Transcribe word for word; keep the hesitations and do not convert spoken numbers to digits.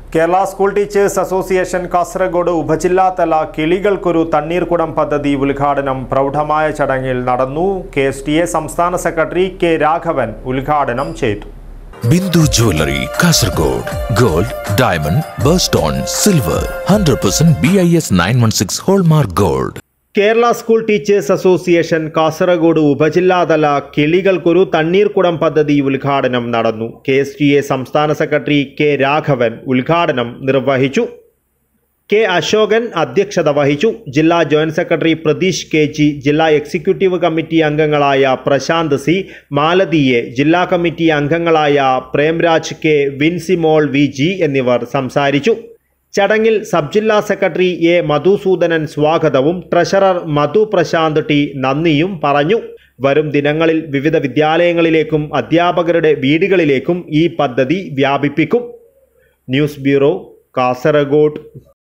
Kerala school teachers association Kasaragod ഉപജില്ലാതല കിളികൾക്കൊരു തണ്ണീർക്കുടം പദ്ധതി ഉദ്ഘാടനം പ്രൗഢമായ ചടങ്ങിൽ നടന്നു. കെ എസ് ടി എ സംസ്ഥാന സെക്രട്ടറി കെ രാഘവൻ ഉദ്ഘാടനം ചെയ്തു. Bindu Jewelry, Kasargod. Gold, diamond, birthstone, silver. one hundred percent B I S nine one six Hallmark Gold. Kerala school teachers association Kasaragod ഉപജില്ലാതല കിളികൾക്കൊരു തണ്ണീർക്കുടം പദ്ധതി ഉദ്ഘാടനം നടന്നു. കെ എസ് ടി എ സംസ്ഥാന സെക്രട്ടറി കെ രാഘവൻ ഉദ്ഘാടനം നിർവഹിച്ചു. കെ അശോകൻ അധ്യക്ഷത വഹിച്ചു. ജില്ലാ joint secretary Pratheesh K G, ജില്ലാ എക്സിക്യൂട്ടീവ് കമ്മിറ്റി അംഗങ്ങളായ പ്രശാന്ത് സി, മാലതി എ, ജില്ലാ കമ്മിറ്റി അംഗങ്ങളായ Premraj K, Vincymol V G എന്നിവർ സംസാരിച്ചു. ചടങ്ങിൽ സബ് ജില്ലാ സെക്രട്ടറി എ മധുസൂദനൻ സ്വാഗതവും ട്രഷറർ മധു പ്രശാന്ത് ടി നന്ദിയും പറഞ്ഞു. വരും ദിനങ്ങളിൽ വിവിധ വിദ്യാലയങ്ങളിലേക്കും അധ്യാപകരുടെ വീടുകളിലേക്കും ഈ പദ്ധതി വ്യാപിപ്പിക്കും. News bureau, Kasaragod.